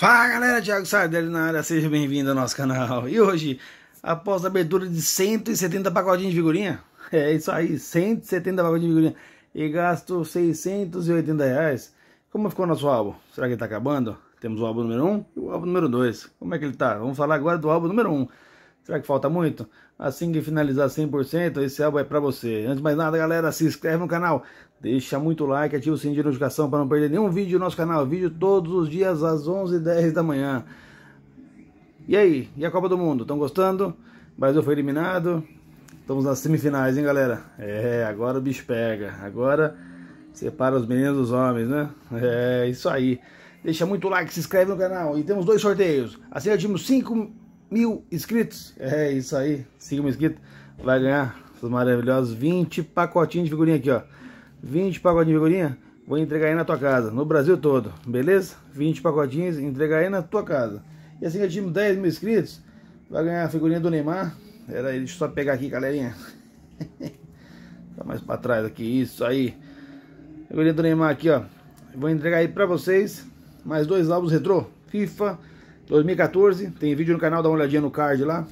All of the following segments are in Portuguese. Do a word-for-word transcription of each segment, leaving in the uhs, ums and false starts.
Fala galera, Thiago Sardelli na área, seja bem-vindo ao nosso canal. E hoje, após a abertura de cento e setenta pacotinhos de figurinha, é isso aí, cento e setenta pacotinhos de figurinha, e gasto seiscentos e oitenta reais, como ficou nosso álbum? Será que ele tá acabando? Temos o álbum número um e o álbum número dois. Como é que ele tá? Vamos falar agora do álbum número um. Será que falta muito? Assim que finalizar cem por cento, esse álbum é pra você. Antes de mais nada, galera, se inscreve no canal, deixa muito like, ativa o sininho de notificação para não perder nenhum vídeo do nosso canal. Vídeo todos os dias às onze e dez da manhã. E aí? E a Copa do Mundo? Estão gostando? O Brasil foi eliminado. Estamos nas semifinais, hein, galera? É, agora o bicho pega. Agora separa os meninos dos homens, né? É, isso aí. Deixa muito like, se inscreve no canal. E temos dois sorteios. Assim atingimos cinco mil inscritos. É isso aí, cinco mil inscritos. Vai ganhar esses maravilhosos vinte pacotinhos de figurinha aqui, ó. vinte pacotinhos de figurinha, vou entregar aí na tua casa, no Brasil todo, beleza? vinte pacotinhos, entregar aí na tua casa. E assim que atingimos dez mil inscritos, vai ganhar a figurinha do Neymar. Pera aí, deixa eu só pegar aqui, galerinha. Tá mais pra trás aqui, isso aí. Figurinha do Neymar aqui, ó. Vou entregar aí pra vocês mais dois álbuns retrô, FIFA dois mil e quatorze, tem vídeo no canal, dá uma olhadinha no card lá.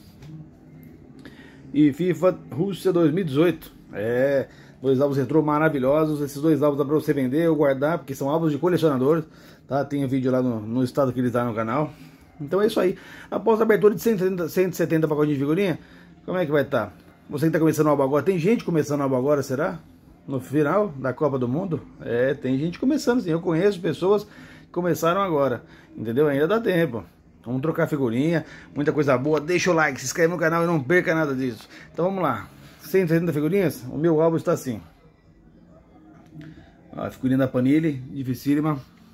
E FIFA Rússia dois mil e dezoito, é, dois álbuns retrô maravilhosos. Esses dois álbuns dá pra você vender ou guardar, porque são álbuns de colecionadores, tá? Tem o vídeo lá no, no estado que ele tá no canal. Então é isso aí. Após a abertura de cento e setenta pacotinhos de figurinha, como é que vai estar? Tá? Você que tá começando o álbum agora, tem gente começando o álbum agora, será? No final da Copa do Mundo? É, tem gente começando sim, eu conheço pessoas que começaram agora, entendeu? Ainda dá tempo. Vamos trocar figurinha, muita coisa boa. Deixa o like, se inscreve no canal e não perca nada disso. Então vamos lá, cento e setenta figurinhas. O meu álbum está assim. Ó, a figurinha da Panini, dificílima.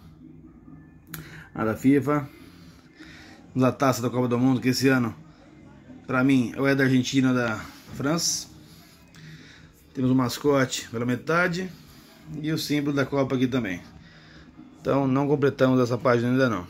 A da FIFA. A taça da Copa do Mundo, que esse ano, pra mim, ou é da Argentina ou da França. Temos o mascote pela metade. E o símbolo da Copa aqui também. Então não completamos essa página ainda não.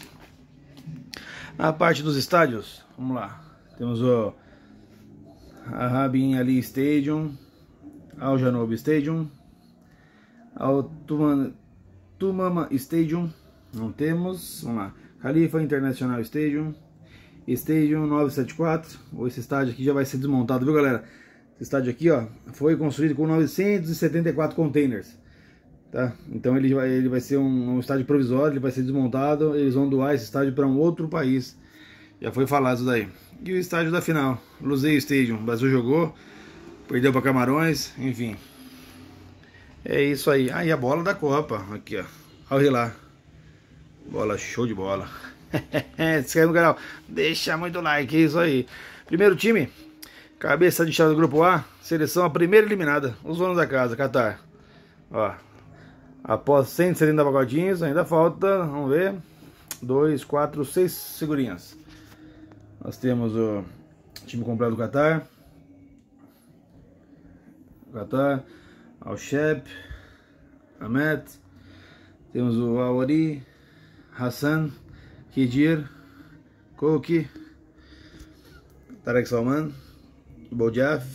A parte dos estádios, vamos lá. Temos o a Rabin Ali Stadium, Al Janoub Stadium, Al Tumama Stadium, não temos, vamos lá. Khalifa International Stadium, Stadium novecentos e setenta e quatro. Esse estádio aqui já vai ser desmontado, viu, galera? Esse estádio aqui, ó, foi construído com novecentos e setenta e quatro containers. Tá? Então ele vai, ele vai ser um, um estádio provisório, ele vai ser desmontado, eles vão doar esse estádio para um outro país. Já foi falado isso daí. E o estádio da final, Lusail Stadium, o Brasil jogou, perdeu para Camarões, enfim. É isso aí. Ah, e a bola da Copa, aqui ó, olha lá. Bola, show de bola. Se inscreve no canal, deixa muito like, é isso aí. Primeiro time, cabeça de chave do grupo A, seleção a primeira eliminada, os donos da casa, Catar. Ó. Após cento e setenta pacotinhos, ainda falta, vamos ver, dois, quatro, seis figurinhas. Nós temos o time completo do Catar. Catar, Al-Sheb, Ahmed. Temos o Al-Wari, Hassan, Khidir, Koki, Tarek Salman, Bojaf,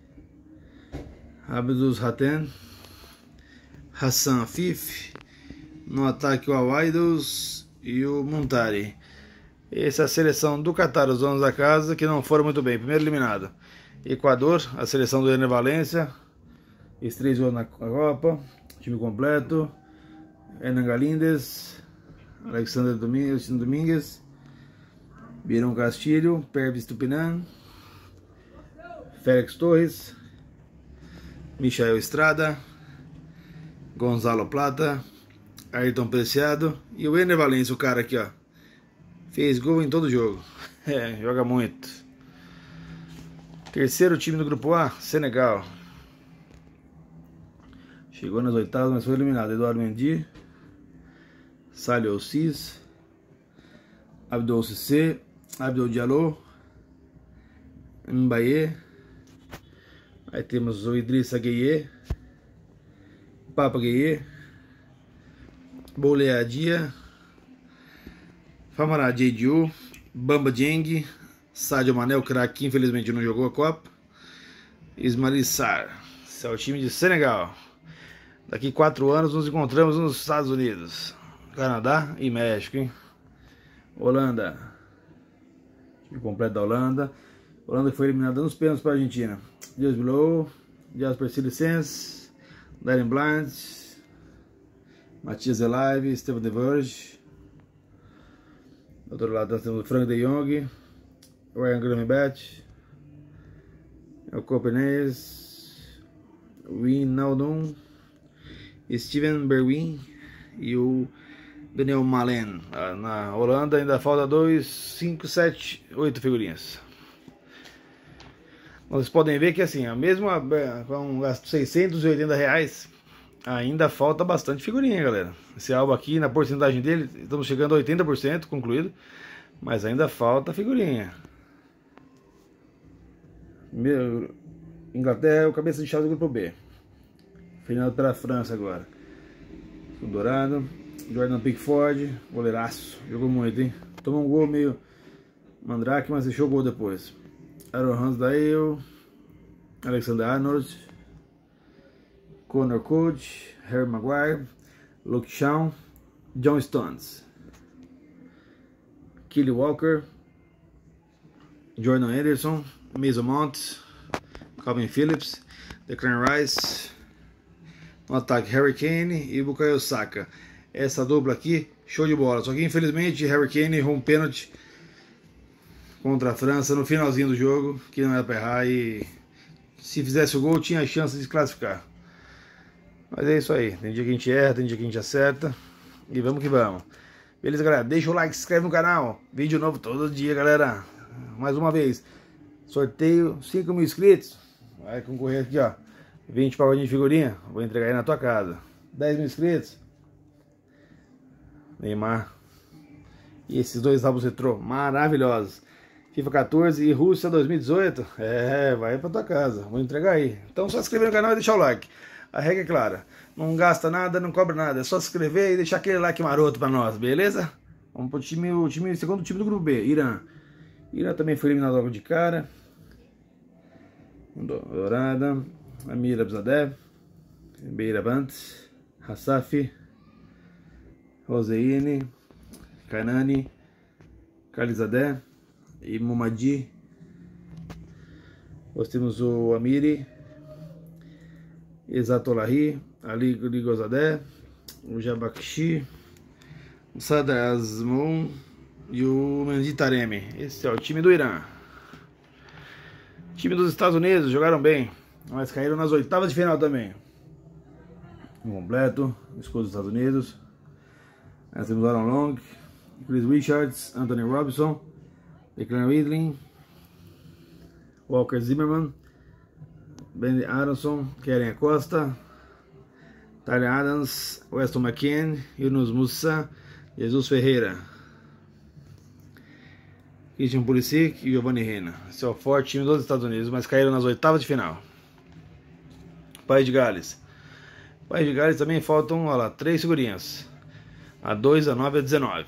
Abdus Hatem, Hassan Afif, no ataque o Awaidos e o Montari. Essa é a seleção do Catar, os donos da casa, que não foram muito bem. Primeiro eliminado. Equador, a seleção do Ener Valência. Esses três jogos na Copa. Time completo. Hernan Galindes, Alexander Domingues, Domingues, Birão Castilho, Pervis Tupinan, Félix Torres, Michael Estrada, Gonzalo Plata, Ayrton Preciado e o Ener Valência, o cara aqui, ó. Fez gol em todo jogo. É, joga muito. Terceiro time do grupo A, Senegal. Chegou nas oitavas, mas foi eliminado. Eduardo Mendy, Salio Cis, Abdul Cissé, Abdul Diallo, Mbaye. Aí temos o Idrissa Gueye, Papa Gueye, Boulea Dia, Famara Diédhiou, Bamba Dieng, Sadio Mané, o craque que infelizmente não jogou a Copa, Ismail Sarr. Esse é o time de Senegal. Daqui quatro anos nos encontramos nos Estados Unidos, Canadá e México, hein? Holanda. Time completo da Holanda. Holanda que foi eliminada nos pênaltis para a Argentina. Just Below, Jasper Cilicense, Darren Blind, Matias Elive, Steven De Verge. Do outro lado nós temos o Frank De Jong, Ryan Gravenberch, o Copenhagen, Wijnaldum, Steven Bergwijn e o Daniel Malen. Na Holanda ainda falta dois, cinco, sete, oito figurinhas. Vocês podem ver que assim, a mesma com gasto seiscentos e oitenta reais, ainda falta bastante figurinha, galera. Esse álbum aqui, na porcentagem dele, estamos chegando a oitenta por cento concluído, mas ainda falta figurinha. Meu, Inglaterra é o cabeça de chave do grupo B. Final pela França agora. O Dourado, Jordan Pickford, goleiraço, jogou muito, hein? Tomou um gol meio mandrake, mas deixou o gol depois. Aaron Ramsdale, Alexander Arnold, Connor Code, Harry Maguire, Luke Shaw, John Stones, Kelly Walker, Jordan Henderson, Mason Mount, Calvin Phillips, Declan Rice, no ataque Harry Kane e Bukayo Saka. Essa dupla aqui, show de bola. Só que infelizmente Harry Kane errou um pênalti contra a França no finalzinho do jogo, que não era para errar, e se fizesse o gol tinha a chance de se classificar. Mas é isso aí, tem dia que a gente erra, tem dia que a gente acerta, e vamos que vamos. Beleza, galera? Deixa o like, se inscreve no canal, vídeo novo todo dia, galera. Mais uma vez, sorteio cinco mil inscritos, vai concorrer aqui, ó, vinte pagodinhos de figurinha, vou entregar aí na tua casa. dez mil inscritos, Neymar, e esses dois álbuns retrô maravilhosos. FIFA quatorze e Rússia dois mil e dezoito, é, vai pra tua casa, vou entregar aí. Então só se inscrever no canal e deixar o like. A regra é clara, não gasta nada, não cobra nada, é só se inscrever e deixar aquele like maroto pra nós, beleza? Vamos pro time, o time, segundo time do grupo B, Irã. Irã também foi eliminado logo de cara. Dourada, Amir Abzadev, Beirabant, Hassaf, Roseine, Kanani, Khalizadeh e Momadi. Nós temos o Amiri, Exatolahi, Ali Ligozadeh, o Jabakshi, o Sadr Azmoun e o Mendy Taremi. Esse é o time do Irã. Time dos Estados Unidos, jogaram bem, mas caíram nas oitavas de final também. Completo, escudo dos Estados Unidos. Nós temos Aaron Long, Chris Richards, Anthony Robinson, Declan Ridley, Walker Zimmerman, Ben Aronson, Keren Acosta, Tyler Adams, Weston McKennie, Yunus Musa, Jesus Ferreira, Christian Pulisic e Giovanni Reina. Esse é o forte time dos Estados Unidos, mas caíram nas oitavas de final. País de Gales. País de Gales também faltam, olha lá, três figurinhas. A dois, a nove e a dezenove.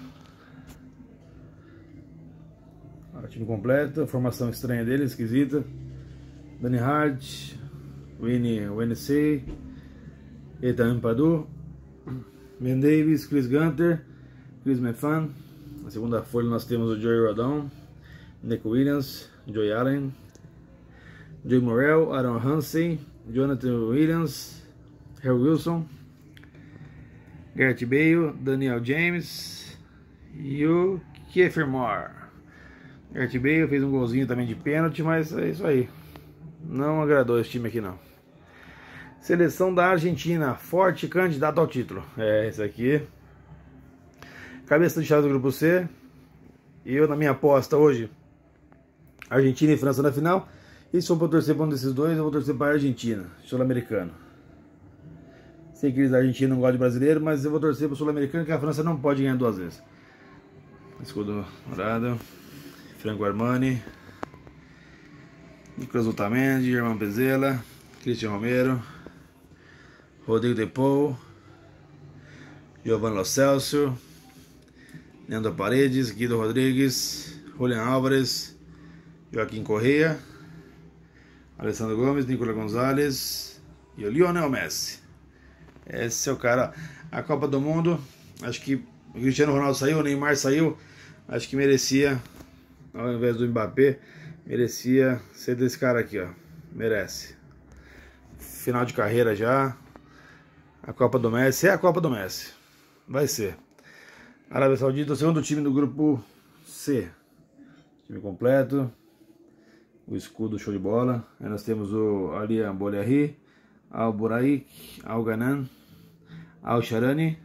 O time completo, a formação estranha dele, esquisita. Danny Hart, Winnie W N C, Ethan Padu, Ben Davis, Chris Gunter, Chris Mefan. Na segunda folha nós temos o Joey Rodon, Nico Williams, Joey Allen, Joey Morrell, Aaron Hansen, Jonathan Williams, Harry Wilson, Gareth Bale, Daniel James e o Kiefer Moore. Gareth Bale fez um golzinho também de pênalti, mas é isso aí. Não agradou esse time aqui não. Seleção da Argentina, forte candidato ao título. É, esse aqui. Cabeça de chave do grupo C. E eu na minha aposta hoje, Argentina e França na final. E se for para torcer para um desses dois, eu vou torcer para a Argentina, sul-americano. Sei que eles da Argentina não gostam de brasileiro, mas eu vou torcer para o sul-americano, que a França não pode ganhar duas vezes. Escudo dourado, Franco Armani, Nicolas Otamendi, Germán Pezzella, Cristian Romero, Rodrigo De Paul, Giovanni Lo Celso, Leandro Paredes, Guido Rodrigues, Julián Álvares, Joaquim Correa, Alessandro Gomes, Nicolas Gonzalez e o Lionel Messi. Esse é o cara. A Copa do Mundo, acho que O Cristiano Ronaldo saiu, o Neymar saiu. Acho que merecia, ao invés do Mbappé, merecia ser desse cara aqui, ó. Merece. Final de carreira já. A Copa do Messi é a Copa do Messi. Vai ser. Arábia Saudita, o segundo time do grupo C. Time completo. O escudo show de bola. Aí nós temos o Alian Boleari, Al Buraik, Al Ganan, Al Sharani,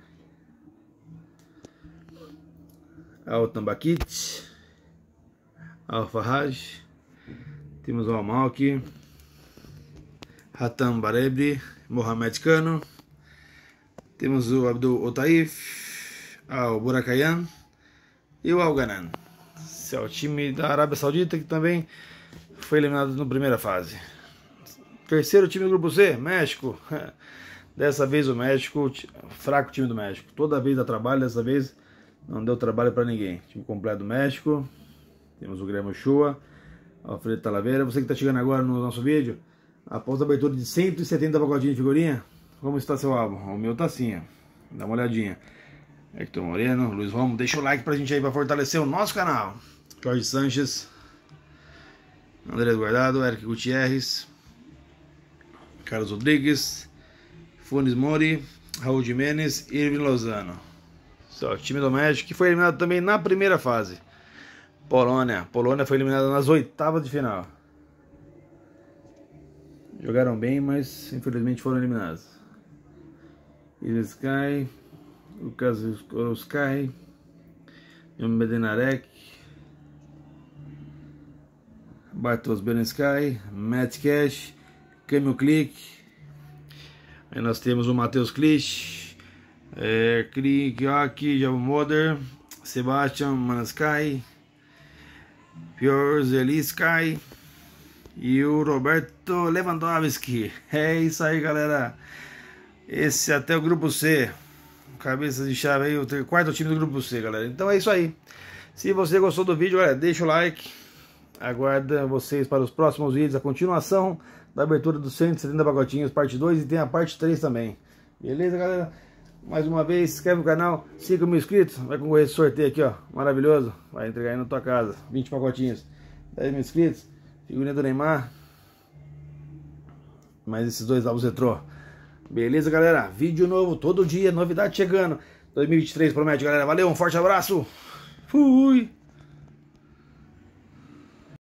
Al Tambakit, Al Farhaj. Temos o Al Malki, Hatam Barebri, Mohamed Kano. Temos o Abdul Otaif, Al Burakayan e o Al Ganan. Esse é o time da Arábia Saudita, que também foi eliminado na primeira fase. Terceiro time do grupo C, México. Dessa vez o México, fraco time do México. Toda vez dá trabalho, dessa vez não deu trabalho para ninguém. Time completo do México. Temos o Grêmio Ochoa, Alfredo Talavera. Você que está chegando agora no nosso vídeo, após a abertura de cento e setenta pacotinhos de figurinha, como está seu álbum? O meu tá assim, ó. Dá uma olhadinha. Hector Moreno, Luiz Romo, deixa o like pra gente aí, pra fortalecer o nosso canal. Jorge Sanches, Andrés Guardado, Eric Gutierrez, Carlos Rodrigues, Funes Mori, Raul Jimenez e Irving Lozano. Só, time do México, que foi eliminado também na primeira fase. Polônia. Polônia foi eliminada nas oitavas de final. Jogaram bem, mas infelizmente foram eliminados. Sky, Lucas Sky, Medinarek, Bartosz Benensky, Matt Cash, Camille Click. Aí nós temos o Matheus Klich, é, Klick, Javo Moder, Sebastian Manasky, Pior Zelisky e o Roberto Lewandowski. É isso aí, galera. Esse até o grupo C. Cabeça de chave aí, o quarto time do grupo C, galera. Então é isso aí. Se você gostou do vídeo, galera, deixa o like. Aguarda vocês para os próximos vídeos. A continuação da abertura dos cento e setenta pacotinhos, parte dois, e tem a parte três também. Beleza, galera? Mais uma vez, se inscreve no canal, siga mil inscritos. Vai concorrer esse sorteio aqui, ó. Maravilhoso. Vai entregar aí na tua casa. vinte pacotinhos. dez mil inscritos. Figurinha do Neymar. Mais esses dois álbuns retrô. Beleza, galera? Vídeo novo todo dia, novidade chegando. dois mil e vinte e três promete, galera. Valeu, um forte abraço. Fui!